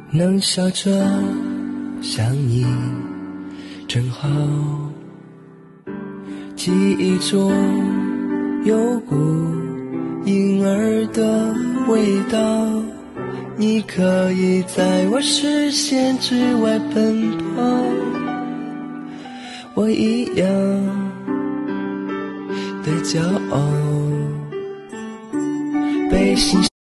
能笑着想你真好，记忆中有股婴儿的味道，你可以在我视线之外奔跑，我一样的骄傲，被欣